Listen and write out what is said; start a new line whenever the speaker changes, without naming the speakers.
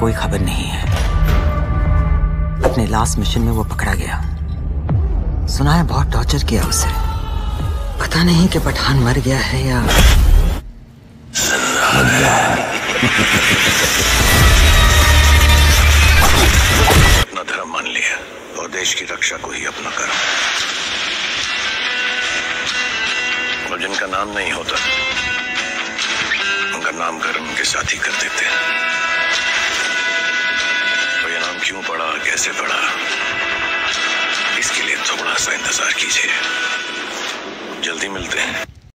कोई खबर नहीं है। अपने लास्ट मिशन में वो पकड़ा गया। सुना है बहुत टॉर्चर किया उसे। पता नहीं कि पठान मर गया है या
अपना धर्म मान लिया और देश की रक्षा को ही अपना कर्म। और जिनका नाम नहीं होता उनका नामकरण उनके साथी कर देते हैं। तो ये नाम क्यों पड़ा, कैसे पड़ा, इसके लिए थोड़ा सा इंतजार कीजिए। जल्दी मिलते हैं।